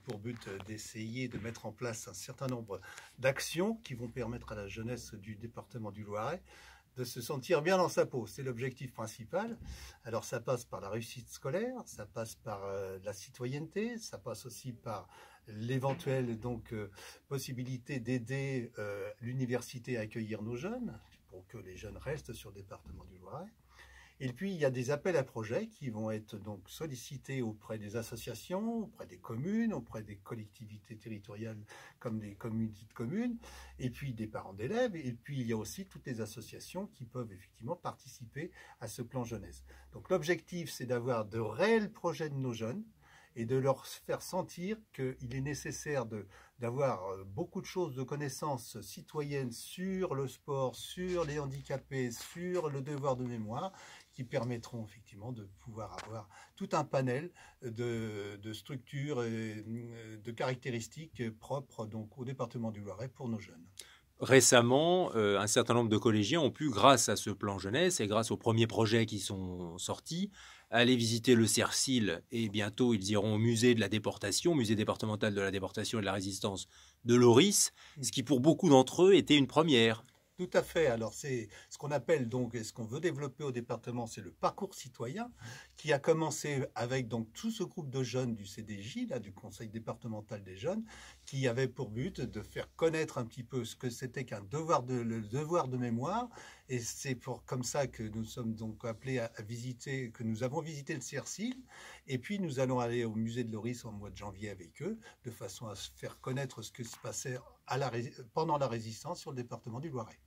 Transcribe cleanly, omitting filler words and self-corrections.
pour but d'essayer de mettre en place un certain nombre d'actions qui vont permettre à la jeunesse du département du Loiret de se sentir bien dans sa peau. C'est l'objectif principal. Alors ça passe par la réussite scolaire, ça passe par la citoyenneté, ça passe aussi par l'éventuelle possibilité d'aider l'université à accueillir nos jeunes, pour que les jeunes restent sur le département du Loiret. Et puis, il y a des appels à projets qui vont être donc sollicités auprès des associations, auprès des communes, auprès des collectivités territoriales comme des communautés de communes, et puis des parents d'élèves. Et puis, il y a aussi toutes les associations qui peuvent effectivement participer à ce plan jeunesse. Donc, l'objectif, c'est d'avoir de réels projets de nos jeunes et de leur faire sentir qu'il est nécessaire d'avoir beaucoup de choses, de connaissances citoyennes sur le sport, sur les handicapés, sur le devoir de mémoire, qui permettront effectivement de pouvoir avoir tout un panel de structures et de caractéristiques propres donc, au département du Loiret pour nos jeunes. Récemment, un certain nombre de collégiens ont pu, grâce à ce plan jeunesse et grâce aux premiers projets qui sont sortis, aller visiter le CERCIL, et bientôt ils iront au musée de la déportation, musée départemental de la déportation et de la résistance de Loris, ce qui pour beaucoup d'entre eux était une première. Tout à fait. Alors, c'est ce qu'on appelle donc, et ce qu'on veut développer au département, c'est le parcours citoyen, qui a commencé avec donc tout ce groupe de jeunes du CDJ, là, du Conseil départemental des jeunes, qui avait pour but de faire connaître un petit peu ce que c'était qu'un devoir le devoir de mémoire. Et c'est comme ça que nous sommes donc appelés à visiter, que nous avons visité le CERCIL. Et puis, nous allons aller au musée de Loris en mois de janvier avec eux, de façon à se faire connaître ce qui se passait pendant la résistance sur le département du Loiret.